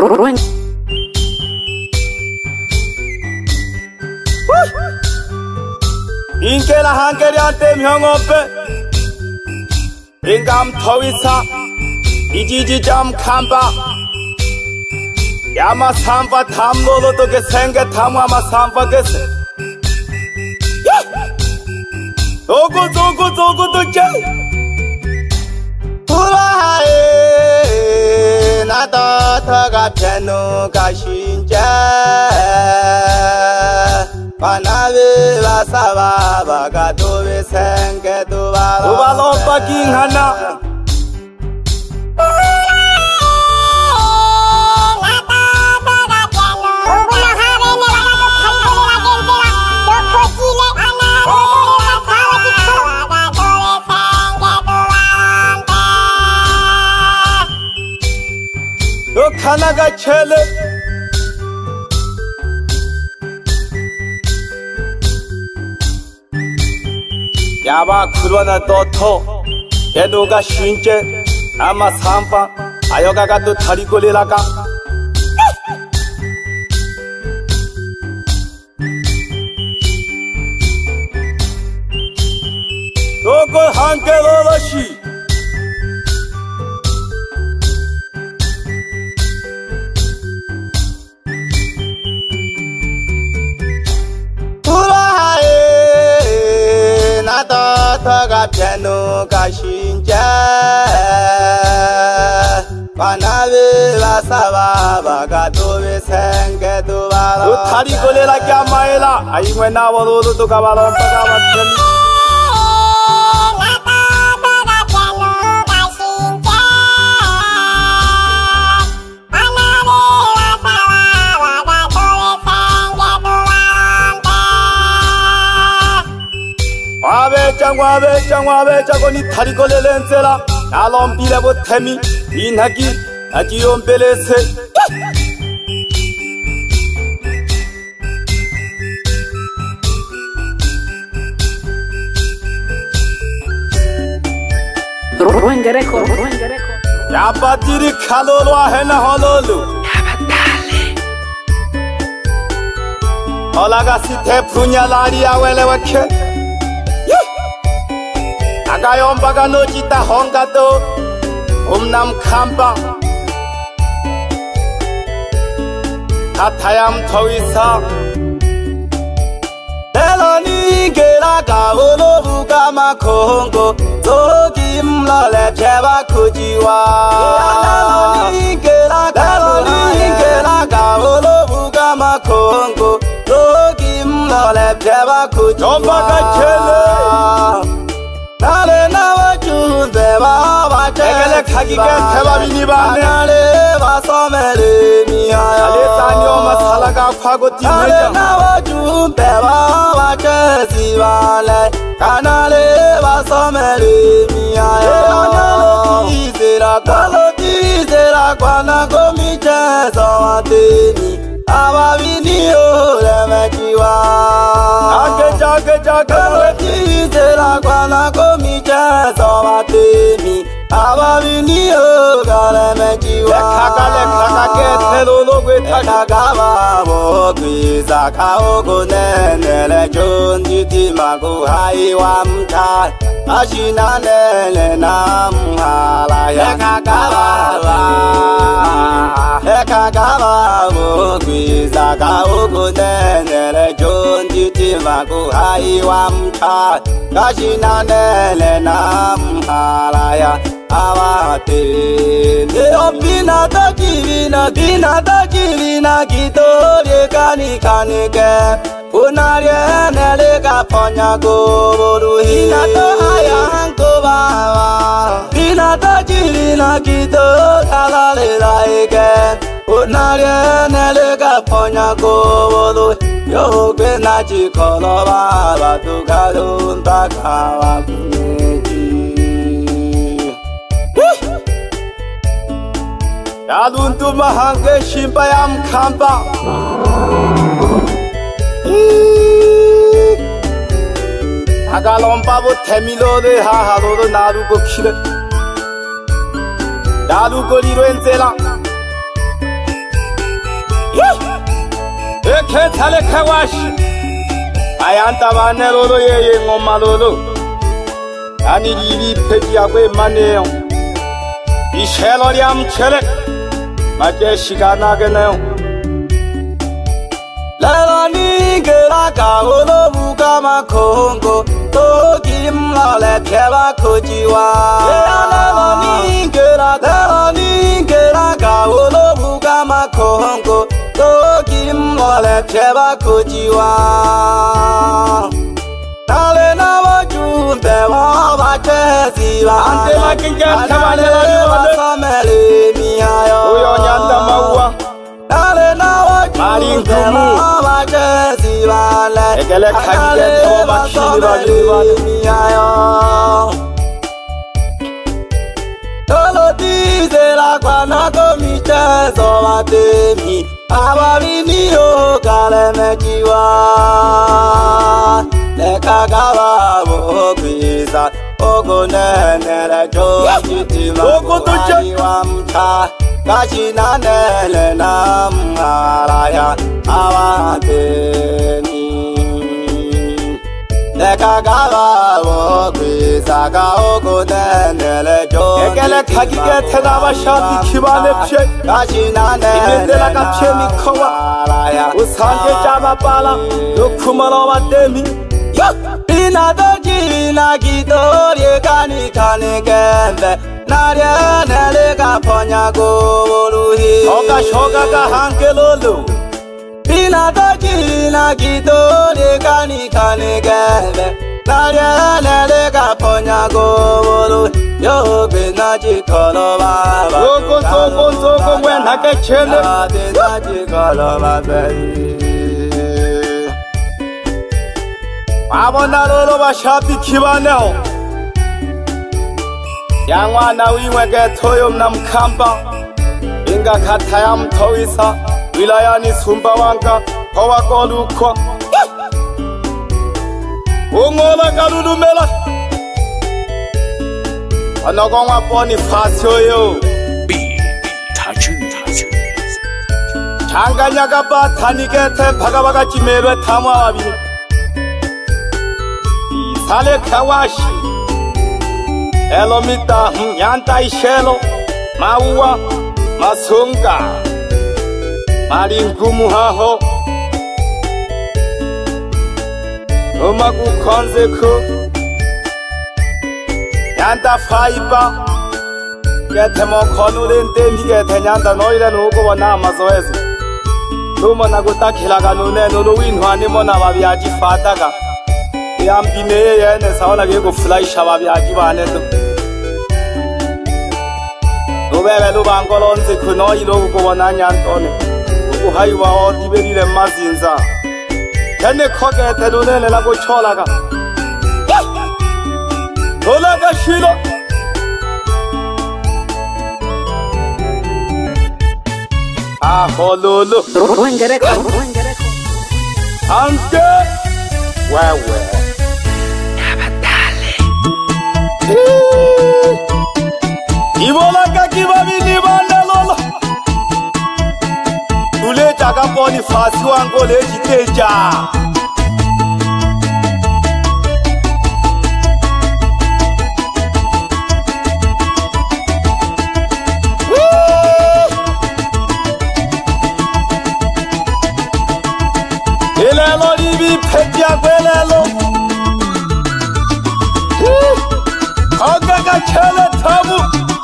인게나 한계리한테 명업에 인감 더위사 이지지점 칸바 야마 삼바 탐로로도 게 생게 탐와마 삼바게세 도구 짜 우라하에 나다타가 페누가 신자 바나베 바사바바가 도베 생게 도발로 빠긴 하나 하나가 첼레 야바 쿠르나 도토 에노가 신제 아마 삼파 아여가가 또 다리골이라가 도고 한개로러시 나다타가 페누가 신자 바나베 바사바바가 도베 생게 도발로 다리골이라 꺄마에라 아이고 나와로도 또 가발로 빠가마천 와베 자고니 다리골레 렌세라 나롬 비라보 테미 인하기 아지온 벨레세 야바티리 칼로로 헤나 홀로루 올라가시 테푸냐 라리아 웰레와케 아가요 바가 노지다 홍가도 옴남 칸방 다타얌 더위사 델로니 게라가 오로부가 마콩고 조김러레 제바 쿠지와 델로니 게라가 오로부가 마콩고 조김러레 제바 쿠지와 엄바가 첼레 나래 나와 준대 바바 제가 가기가 대바비니 바네 나래 바서메르 미하야 알레사니오마 살아가 파고 뛰네 나와 준대 바바 제시발레 가나래 바서메르 미하야 디세라 관나 고미체서 와테니 아바비니오 레메지와 자게 디세라 관나 고미체서 와테니 아바비니오 가레메지와 카가게 테로로게 타가가 모귀사 가오고 네네레 존디티마고 하이완타 아시나네레 남하라야 카가바 모귀사 가오고 네네레 존디티마고 하이완타 아시나네레 남하라야 아와테 네오비나다 기비나 기도레 가니게 오나레 네레가 퍼냐고 보루히나도 하얀고바와 비나다 기도 달라레라에게 오나레 네레가 퍼냐고 보루 요괴 나지 걸어봐봐 누가 돈다 가와 야눈도 마한게 신바얌 칸바 다가롬바보 테밀로레 하하로로 나루고 키레 나루고리로 엔세라 khethale khawashi ayanta banerolo ye ngomalolo ani libi phedi akwe maneo ishelo liam chele maje shikana keneo lalani gera kaolo buka makhongo to kim la le pheba khojiwa lalani gera kaolo buka makhongo to kim la le pheba khojiwa tale na wa jumbe wa ba chesi ba ante ma kinja thamale la samele miayo oyo nyanda mawa tale na wa jumbe wa chesi ba le ekele khagike to ba khili ba miayo tolo dize la kwana to mi cheso ba temi ababini o kale mejiwa lekagaba bokwisa ogonenele jojitima wamcha kashinanele namngaraya awateni lekagaba bokwisa ka ogonenele jojitima khagike thelaba shabi khibane phe kashinanele namngaraya usange jaba pala lokhumalo batemi Ina doji na gitori kani kani kembe Narya nele ka ponya go luhi Shoga ka hanke lolo Ina doji na gitori kani kani kembe Narya nele ka ponya go luhi Yo bina jikolo baba Soko wena ke chele Bina jikolo baba Abona lolo ba shapi khibaneo Yangwana wiwe ke thoyom namkhamba Inga khathayam thoisa wilayani sumba wanka kowa kolukho Ungola kalulumela Anokongwa poni fasyo yo Changanya ka ba thanike the bhagabaga chimerwe thamwa abini Sale kawashi Elomita nyanta ishelo Maua masunga Maringumu haho Umagu konzeku Nyanta faiba Gete mo konulente mi gete nyanta noile nuko wana mazoezi Numo naguta kilaga nune nunu winwani mona wabiaji fataga Yampine yene saola ke ko fly shaba byaji bane to Nobele lo bangolonze kuno ilo ko bona nyantone ko haiwa o dibelile mazinza Kene khokete none la ko chola ka Ola ka shilo Ah hololo Ante wewe Ibola ka kibabini bandalolo Tule jaga poni fasi wango le jiteja Elelo libi pejja kwelelo Ogaga chele tabu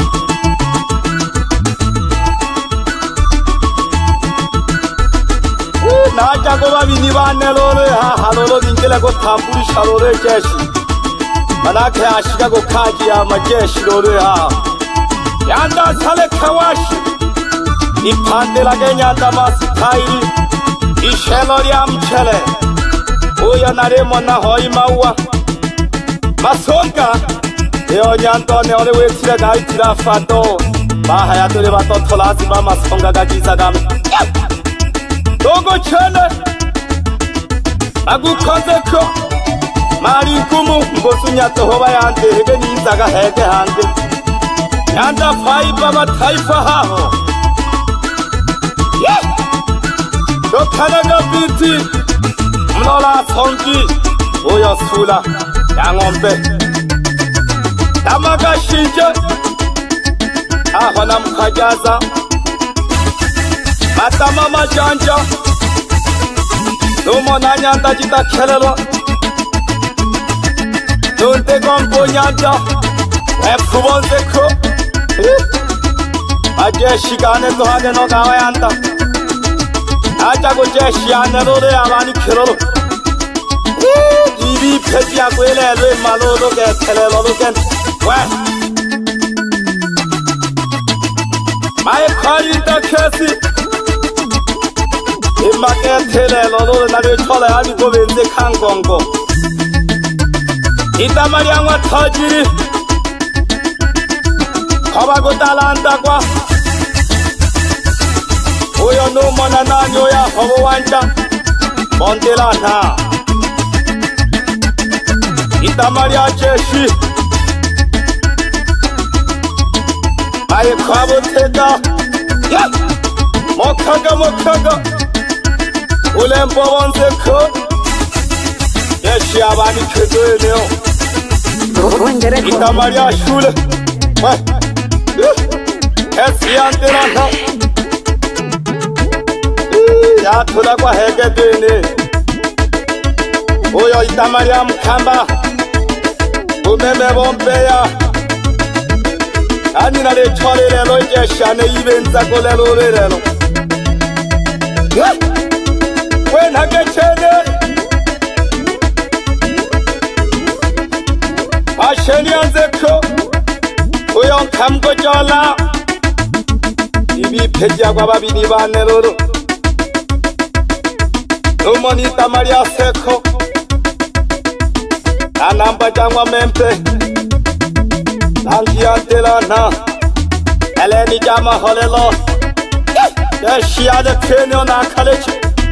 Naja ko babini banelolo ha halolo dingela ko thapuri shalore jeshi Manake ashika ko khaji ya majeshi lolo ha Yanda sale kawashi Ipande lage nyanda masithairi Ishelo liam chele Oya nare mona hoi maua Masonga Eo nyanto ne ole wetira gai tira fato Bahaya tole bato tholasi ba masonga ga giza game Dogo chele Agu konzeko Mari kumu ngosu nyato hoba yante hege nizaga hege hande Yanda fai baba taifa haho Kanaga biti Mnola songi Oya sula Yangombe Tamaga shinja Ahona mkajaza Matama majanja Numo nanyanda jita kelelo Nunte gombo nyanja Epubonze ko Ajeshi gane to hane no gawa yanta Aja go jeshi ane lore abani kirolo Ibi peji akwele elwe malo loge kelelo logen Weh Mae kari ta kesi Ima ke tele lolo nare chole ali go benze kangongo Ita mariangwa tajiri Kabago talanta kwa Oyo no mana nanyo ya hobo wanja Montela na Ita maria jeshi Aye kwabo teka Ya Mokaga Ulembo wanze ko Yeshi abani kedo eneo Ita maria shule Esi antela na Ya tola kwa hege dene Oyo Ita maria mkamba Umeme bombeya Ani nale chole lelo jeshane ibenza ko lelo lelo When hage chene Asheni anzeko Oyo kamgo jola Ibi peja kwa babini bane lolo Numoni Ita maria seko Anamba jangwa mempe Nangi antela na Eleni jama holelo Yeshi ade trene na kalechi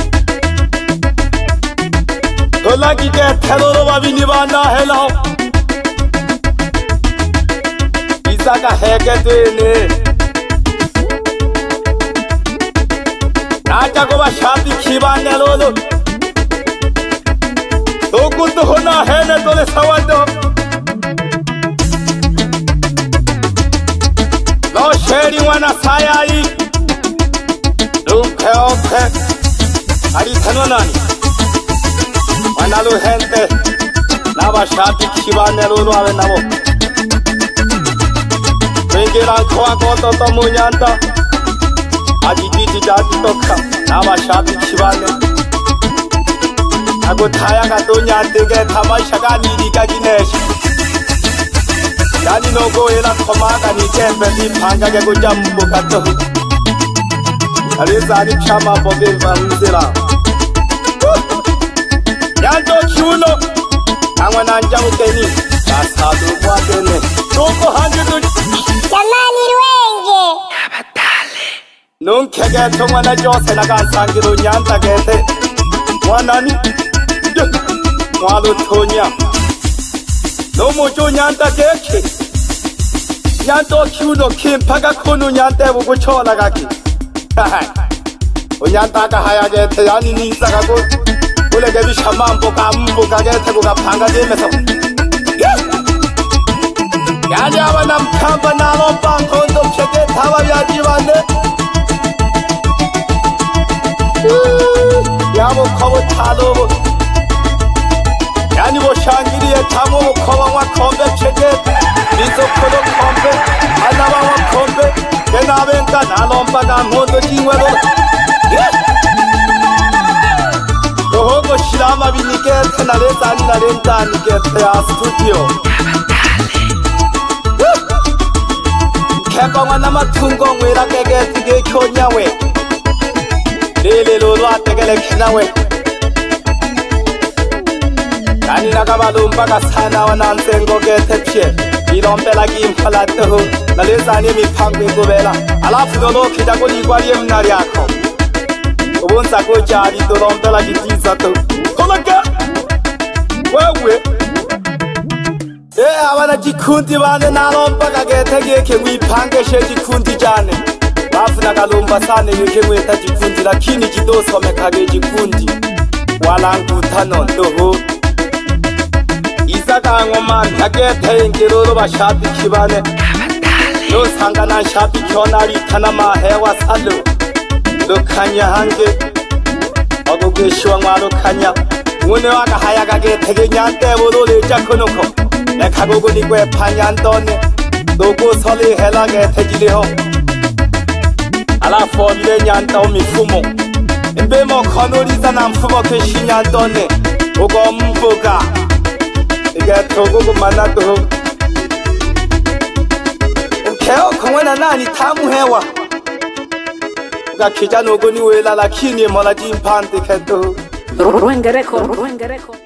Tolagi ke teloro babini bana hello Isaka hege dene Naja ko ba shadi khibane lolo Dokuto hona hene tole sawado No sharing wana sayai Okay Ari thano nani Wanalu hente Naba shadi khibane lolo ave nabo Wengiran kwa koto to munyanta Ajiji jati toka Naba shadi khibane Ako thaya ka to nyante ke thamai shaka niri ka ginesh Yani no go ela khoma ka ni kembe di phanga ke ko jambo ka to Are zani chama boge vanzela Yanto chuno Angwa nanja ukeni Asadu kwa kene Toko hanju tu Jamani ruenge Abatale Nung kege tongwana jose na kansangiro nyanta kete Wanani Walu tonya No mojo nyanta keke Nyanto chuno kim paga kono nyante buku chola kaki O nyanta ka haya kete yani nisa kako Ule kebi shamambo ka mbo ka kete kuka panga jemeso Yani awa namkamba nalomba kondo cheke tawa ya jiwane Yamo kobo talo Yani bo shangiriye tamo koba wa kombe cheke Nizo kodo kombe Anaba wa kombe Kena venka nalomba ka mondo jingwelo Dohogo shirama binike Nare tani nare tani ke ya studio Kepa wana matungo ngwela kege tige kyonyawe Lele lolo ategele kinawe Kani nakabalumba kasana wana nsengo gete pye Ilompela kimpala tehu Nalezani mipangwe kubela Alafu dolo kijako ligwariye mnari yako Ubunza kujari dolompela kitiza tu Kolaka Wewe abana jikundi bane nalomba kagete geke mwipangeshe jikundi jane bafuna kalomba sane yuke mweta jikundi lakini kidosomekage jikundi walangutano ndoho isaka ngoma ntagete ingiroro bashati kibane no sangana shati kyonari tana mahewa salo lokanya hange agogeshwa ngwalo kanya Wune waka haya kage tege nyante bolole jakonoko Nekagogo nikwe panyantone Dogo soli hela ge tegile ho Ala formule nyanta o mifumo Mbemo konoriza na mfumo keshi nyantone Ogo mboga Ige togogo manato ho Ukeo kongwena nani tamu hewa Uga kijano goni wela lakini mola jimpante keto Ruengereko